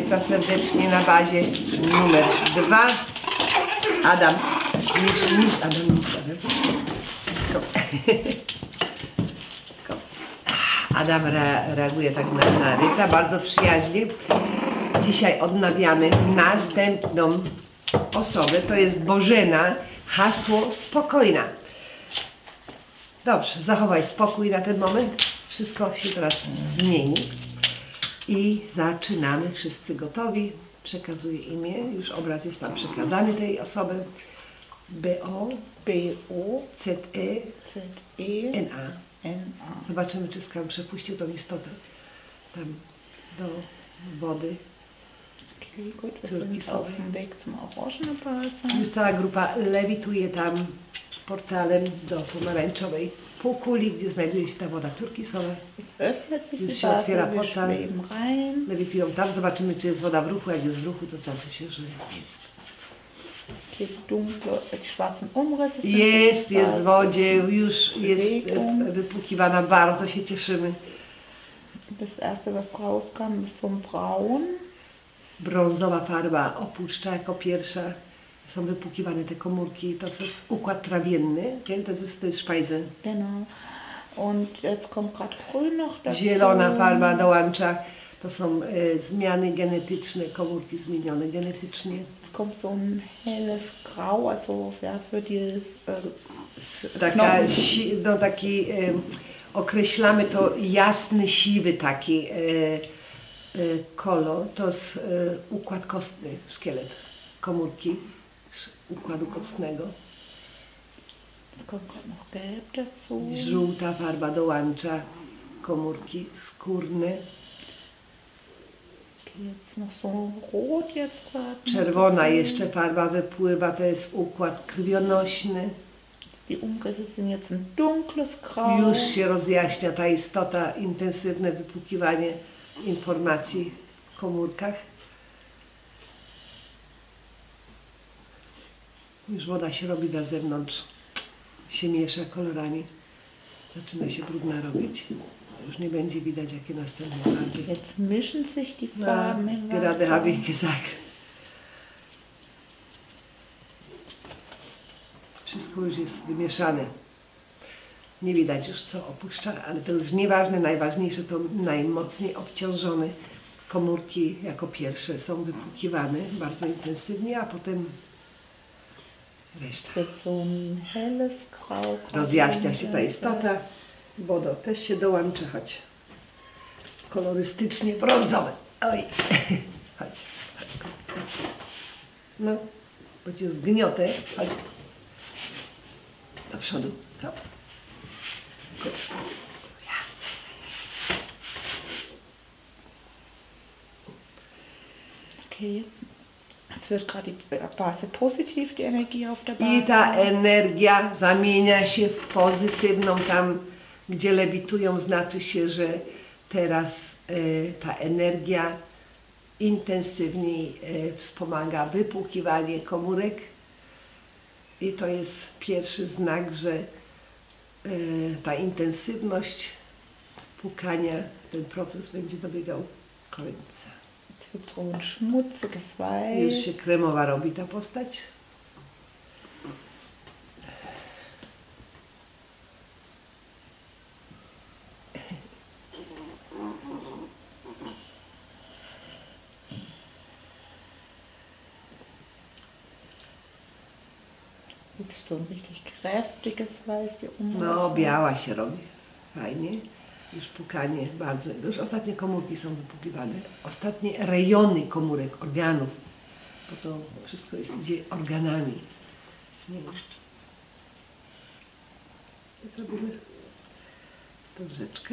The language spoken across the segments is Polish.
Państwa serdecznie na bazie numer 2. Adam. Adam reaguje tak na Ryta bardzo przyjaźnie. Dzisiaj odnawiamy następną osobę. To jest Bożena. Hasło spokojna. Dobrze, zachowaj spokój na ten moment. Wszystko się teraz zmieni. I zaczynamy. Wszyscy gotowi. Przekazuję imię. Już obraz jest tam przekazany tej osoby. B-O-C-E-N-A. Zobaczymy, czy Skan przepuścił tą istotę tam do wody. Okay, gut, wir sind auf dem Weg zum Orangenbasen. Już cała grupa lewituje tam portalem do pomarańczowej półkuli, gdzie znajduje się ta woda turkisowa. Już się otwiera portal, lewitują tam, zobaczymy, czy jest woda w ruchu. Jak jest w ruchu, to znaczy się, że jest. Jest w wodzie, już jest wypłukiwana, bardzo się cieszymy. Das erste, was rauskam, ist so braun. Brązowa farba opuszcza jako pierwsza. Są wypłukiwane te komórki, to jest układ trawienny, to jest Speise. Genau. Und jetzt kommt gerade grün noch dazu. Zielona farba dołącza, to są zmiany genetyczne, komórki zmienione genetycznie. Es kommt so ein helles Grau, also ja, für dieses taki określamy to jasny, siwy taki kolor, to jest układ kostny, szkielet, komórki układu kostnego. Żółta farba dołącza komórki skórne. Czerwona jeszcze farba wypływa, to jest układ krwionośny. Już się rozjaśnia ta istota, intensywne wypłukiwanie informacji w komórkach. Już woda się robi na zewnątrz, się miesza kolorami, zaczyna się brudna robić. Już nie będzie widać, jakie następne farby. Jetzt mischen sich die Farben. Gerade habe ich gesagt. Wszystko już jest wymieszane. Nie widać już, co opuszcza, ale to już nieważne. Najważniejsze to najmocniej obciążone komórki jako pierwsze są wypłukiwane bardzo intensywnie, a potem reszta. Rozjaśnia się ta istota. Woda też się dołącza, choć kolorystycznie brązowe. Oj, chodź. No, bo cię zgniotę. Chodź. Do przodu. Hop. Okay. Jetzt wird gerade die Base positiv, die Energie auf der Base. I ta energia zamienia się w pozytywną tam, gdzie lewitują, znaczy się, że teraz ta energia intensywniej wspomaga wypłukiwanie komórek. I to jest pierwszy znak, że ta intensywność płukania, ten proces będzie dobiegał końca. Już się kremowa robi ta postać. Jetzt so ein richtig kräftiges Weiß, die Umrisse. No, biała się robi. Fajnie. Już płukanie bardzo. Już ostatnie komórki są wypłukiwane. Ostatnie rejony komórek, organów. Bo to wszystko idzie organami. Nie wiem. Zrobimy tą rzeczkę.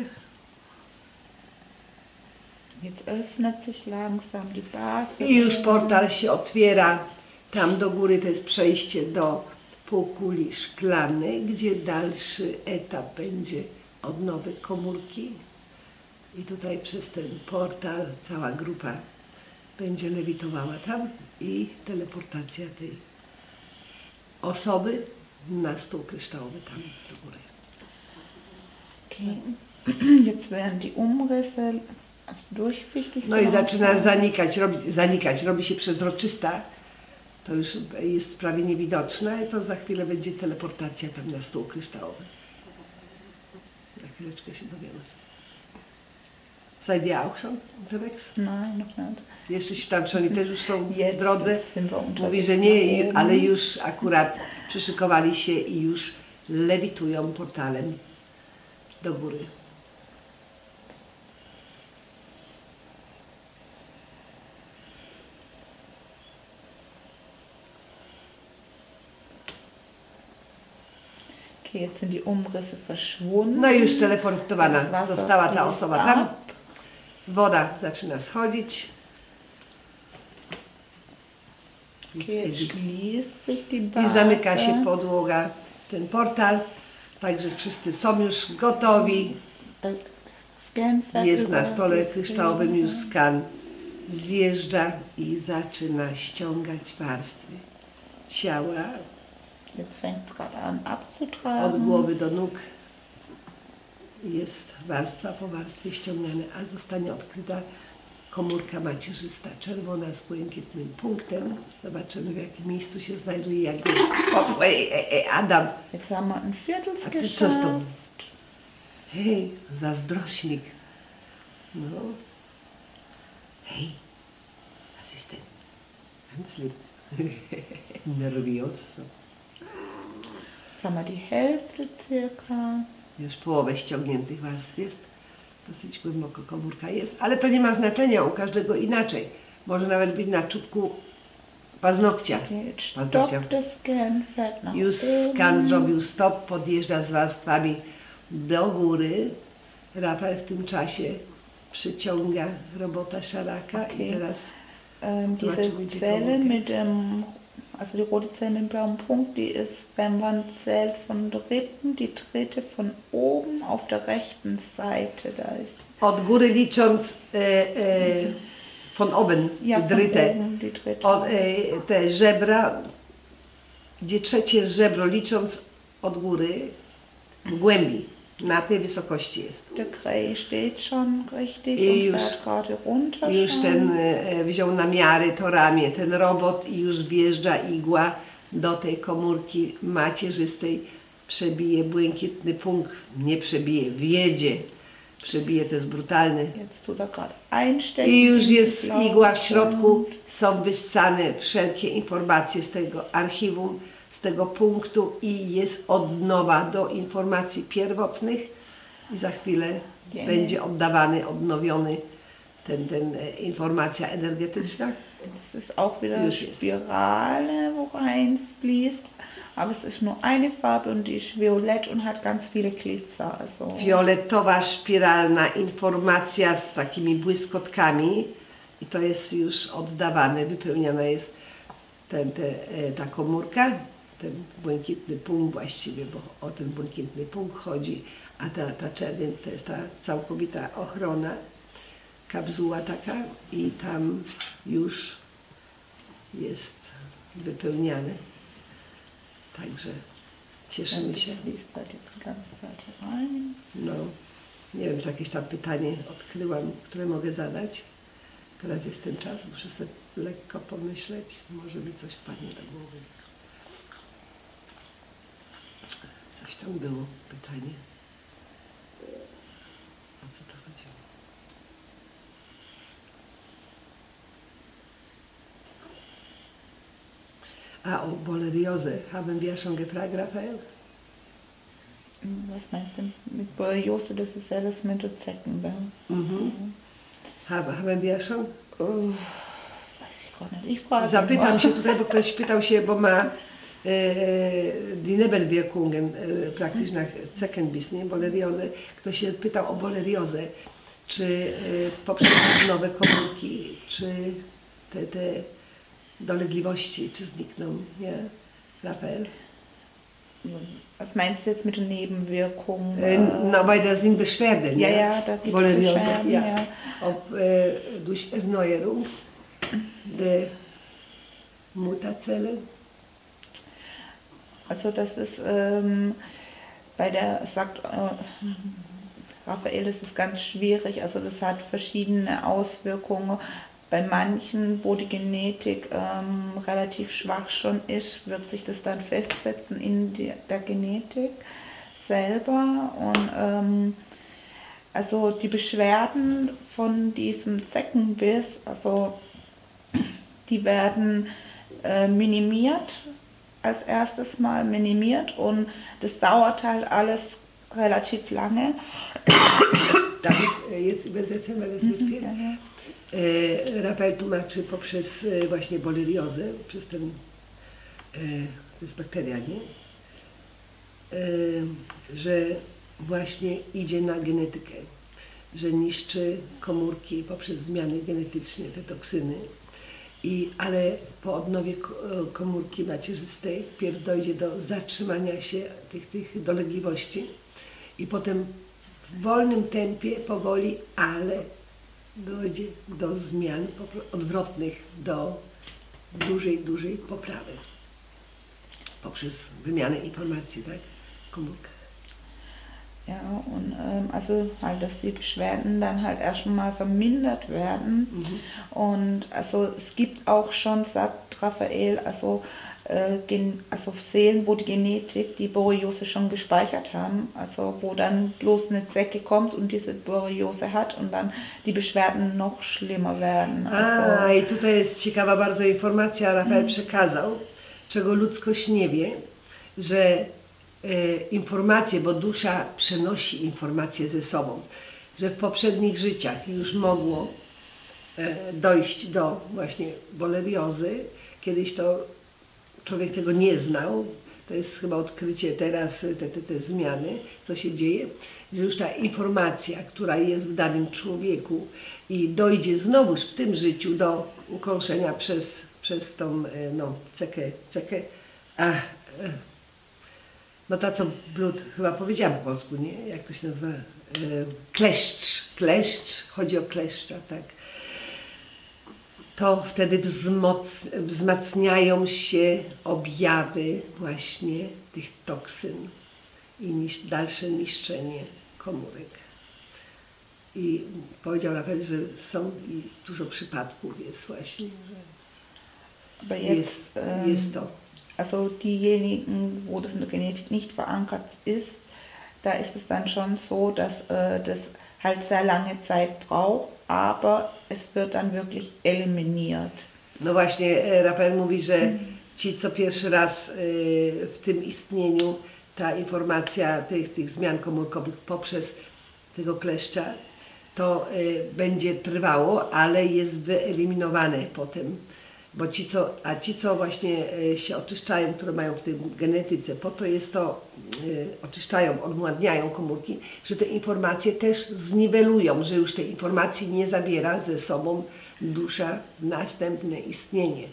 Jetzt öffnet sich langsam die Base. I już portal się otwiera. Tam do góry to jest przejście do półkuli szklanej, gdzie dalszy etap będzie odnowy komórki. I tutaj przez ten portal cała grupa będzie lewitowała tam i teleportacja tej osoby na stół kryształowy tam do góry. Okay. Jetzt werden die Umrisse durchsichtig. No i zaczyna zanikać, robi się przezroczysta. To już jest prawie niewidoczna i to za chwilę będzie teleportacja tam na stół kryształowy. Za chwileczkę się dowiemy. Seid ihr auch schon unterwegs? Nein, noch nicht. Jeszcze się tam, czy oni też już są w Jetzt drodze? sind wir unterwegs. Mówi, że nie, ale już akurat przyszykowali się i już lewitują portalem do góry. Okay, jetzt sind die Umrisse verschwunden. No i już teleportowana Das Wasser została ta fließt osoba tam. ab. Woda zaczyna schodzić. Okay, jetzt schließt sich die I Base. zamyka się podłoga, ten portal. Także wszyscy są już gotowi. Scanfeld Jest na über stole die kryształowym już Szwinge. skan. Zjeżdża i zaczyna ściągać warstwy ciała Jetzt fängt es gerade an od abzutragen. głowy do nóg. Jest warstwa po warstwie ściągane, a zostanie odkryta komórka macierzysta, czerwona z błękitnym punktem. Zobaczymy, w jakim miejscu się znajduje, jakby Adam. Jetzt haben wir ein Viertels A ty co z tą? geschafft. Hej, zazdrośnik. No. Hej, was ist denn? Ganz lieb. Nervioso. Jetzt haben wir die Hälfte circa. Już połowę ściągniętych warstw jest. Dosyć głęboko komórka jest, ale to nie ma znaczenia, u każdego inaczej. Może nawet być na czubku paznokcia. Okay, jetzt Paznokcia. stoppt das Scanfeld nach Już oben. skan zrobił stop, podjeżdża z warstwami do góry. Rafael w tym czasie przyciąga robota szaraka i Okay. teraz Diese Zobaczymy, gdzie Zelle komórka mit dem, also die rote Zelle mit dem blauen Punkt, die ist, wenn man zählt von dritten, die dritte von oben auf der rechten Seite, da ist. od góry licząc von oben, Ja, von dritte, oben die dritte. te żebra, gdzie trzecie żebro licząc od góry w głębi, na tej wysokości jest. Der Grey steht schon richtig I und już- fährt gerade runter. Już schon. ten wziął na miary to ramię, ten robot i już wjeżdża igła do tej komórki macierzystej, przebije błękitny punkt, nie przebije, wjedzie, przebije, to jest brutalny. Jetzt tut er gerade einstecken. I już in den jest blauen igła w środku, Punkt. są wyssane wszelkie informacje z tego archiwum, z tego punktu i jest odnowa do informacji pierwotnych i za chwilę Nie. będzie oddawany, odnowiony ten informacja energetyczna. Das ist auch wieder Już jest. Spirale, wo reinfließt. Aber es ist nur eine Farbe und die ist violett und hat ganz viele Glitzer. Also Fioletowa, szpiralna informacja z takimi błyskotkami i to jest już oddawane, wypełniana jest ta komórka, ten błękitny punkt właściwie, bo o ten błękitny punkt chodzi, a ta czerwień to jest ta całkowita ochrona, kapsuła taka i tam już jest wypełniane. Także cieszymy się. das fließt halt jetzt die ganze Zeit rein. No, nie wiem, czy jakieś tam pytanie odkryłam, które mogę zadać. Teraz jest ten czas, muszę sobie lekko pomyśleć. Może mi coś wpadnie do głowy. Coś tam było, pytanie. O co to chodziło? A, o Borreliose. Haben wir schon gefragt, Raphael? Was meinst du mit Borreliose? Das ist ja das mit der Zeckenbär. Mhm. Haben wir schon? Weiß ich gar nicht. Ich frage Zapytam mal. się tutaj, bo ktoś pytał się, bo ma die Nebenwirkungen praktisch nach Zeckenbiss, nie? Borreliose. Ktoś się pytał o borreliozę, czy poprzez nowe komórki, czy te dolegliwości, czy znikną, nie? Rafael? Was meinst du jetzt mit den Nebenwirkungen? No, bei der sind Beschwerden, Ja, ja? ja, da gibt es Borreliose, Beschwerden, ja. ja. Ob durch Erneuerung der Mutterzellen. Also das ist bei der, sagt Raphael ist es ganz schwierig, also das hat verschiedene Auswirkungen. Bei manchen, wo die Genetik relativ schwach schon ist, wird sich das dann festsetzen in der Genetik selber. Und also die Beschwerden von diesem Zeckenbiss, also die werden minimiert, als erstes Mal minimiert, und das dauert halt alles relativ lange. Darf ich jetzt übersetzen, weil das wird viel. Rafael tłumaczy poprzez właśnie boreliozę, przez ten, to jest bakteria, nie? Że właśnie idzie na genetykę, że niszczy komórki poprzez zmiany genetyczne, te toksyny. Ale po odnowie komórki macierzystej pierw dojdzie do zatrzymania się tych dolegliwości i potem w wolnym tempie, powoli, ale dojdzie do zmian odwrotnych, do dużej poprawy poprzez wymianę informacji, tak, w komórkach. Ja, und also halt, dass die Beschwerden dann halt erstmal vermindert werden. Und also es gibt auch schon, sagt Raphael, also Seelen, wo die Genetik die Borreliose schon gespeichert haben, also wo dann bloß eine Zecke kommt und diese Borreliose hat und dann die Beschwerden noch schlimmer werden. I tutaj jest ciekawa bardzo informacja, Rafael przekazał, czego ludzkość nie wie, że informacje, bo dusza przenosi informacje ze sobą, że w poprzednich życiach już mogło dojść do właśnie boreliozy. Kiedyś to człowiek tego nie znał, to jest chyba odkrycie teraz, te zmiany, co się dzieje, że już ta informacja, która jest w danym człowieku i dojdzie znowuż w tym życiu do ukąszenia przez tą cekę, no ta co blut, chyba powiedziałam po polsku, nie? Jak to się nazywa? Kleszcz, chodzi o kleszcza, tak. To wtedy wzmacniają się objawy właśnie tych toksyn i dalsze niszczenie komórek. I powiedział Rafael, że są i dużo przypadków jest właśnie, że jest to. Also diejenigen, wo das in der Genetik nicht verankert ist, da ist es dann schon so, dass das halt sehr lange Zeit braucht, aber es wird dann wirklich eliminiert. No właśnie, Rafael mówi, że ci, co pierwszy raz w tym istnieniu, ta informacja tych zmian komórkowych poprzez tego kleszcza, to będzie trwało, ale jest wyeliminowane potem. Bo ci, co właśnie się oczyszczają, które mają w tym genetyce, po to jest to, oczyszczają, odmładniają komórki, że te informacje też zniwelują, że już te informacje nie zabiera ze sobą dusza w następne istnienie.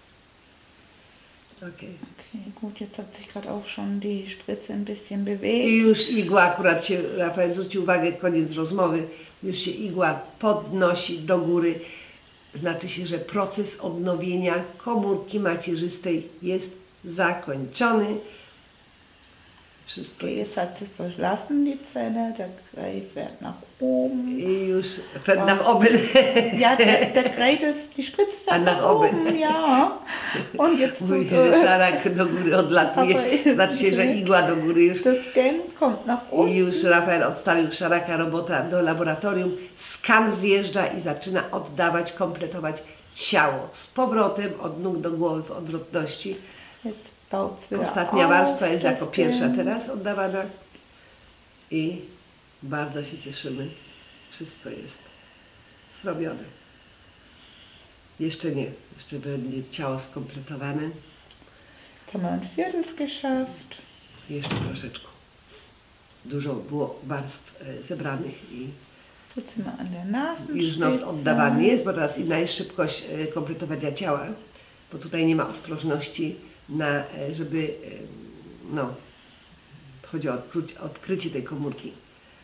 Okay, gut, jetzt hat sich gerade auch schon die Spritze ein bisschen bewegt. I już igła, akurat się, Rafael zwrócił uwagę, koniec rozmowy, już się igła podnosi do góry. Znaczy się, że proces odnowienia komórki macierzystej jest zakończony. Wszystko Jetzt hat sie verlassen, die Zelle, der Grey fährt nach oben. I już fährt nach oben. Ja, der Grey, die Spritze fährt nach oben, ja. Und jetzt mówi, że szarak do góry odlatuje, znaczy się, że igła do góry już. Der Scan kommt nach oben. I już Rafael odstawił szaraka robota do laboratorium, skan zjeżdża i zaczyna oddawać, kompletować ciało z powrotem od nóg do głowy w odwrotności. Ostatnia warstwa jest jako pierwsza teraz oddawana i bardzo się cieszymy. Wszystko jest zrobione. Jeszcze nie, jeszcze będzie ciało skompletowane. Jetzt haben wir ein Viertel geschafft. Jeszcze troszeczkę. Dużo było warstw zebranych i już nos oddawany jest, bo teraz inna jest szybkość kompletowania ciała, bo tutaj nie ma ostrożności, żeby, chodzi o odkrycie tej komórki.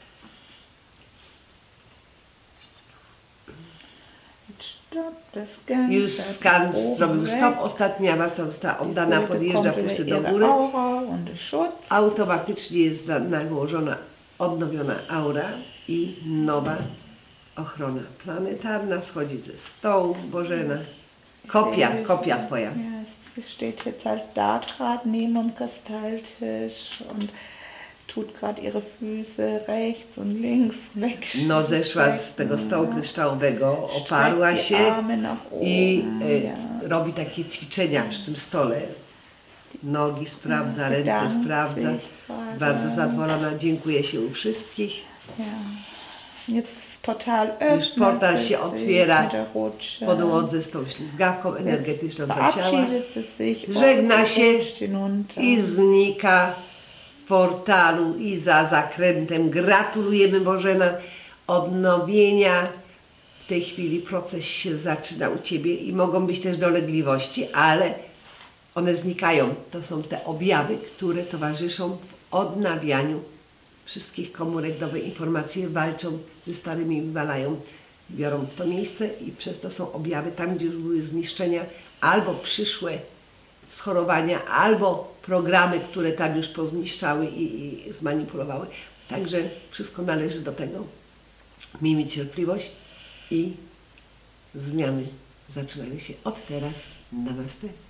Już skan zrobił stop, ostatnia warstwa została oddana, podjeżdża pusty do góry. Automatycznie jest nałożona odnowiona aura i nowa ochrona planetarna schodzi ze stołu. Bożena, kopia twoja. Ja, sie steht jetzt halt da gerade neben dem Kristalltisch und tut gerade ihre Füße rechts und links weg. No zeszła z tego stołu kryształowego, oparła się i robi takie ćwiczenia przy tym stole. Nogi sprawdza, ręce sprawdza. Bardzo zadowolona, dziękuję się u wszystkich. Ja. Jetzt das Portal Już portal öffnet się otwiera mit der Rutsche. po drodze z tą ślizgawką energetyczną do ciała. Verabschiedet sie sich, Żegna się rutscht hinunter. i znika w portalu i za zakrętem. Gratulujemy, Bożena, odnowienia. W tej chwili proces się zaczyna u Ciebie i mogą być też dolegliwości, ale one znikają. To są te objawy, które towarzyszą w odnawianiu wszystkich komórek. Nowe informacje walczą ze starymi, wywalają, biorą w to miejsce i przez to są objawy tam, gdzie już były zniszczenia albo przyszłe schorowania, albo programy, które tam już pozniszczały i zmanipulowały. Także wszystko należy do tego. Miejmy cierpliwość i zmiany zaczynają się od teraz. Namaste.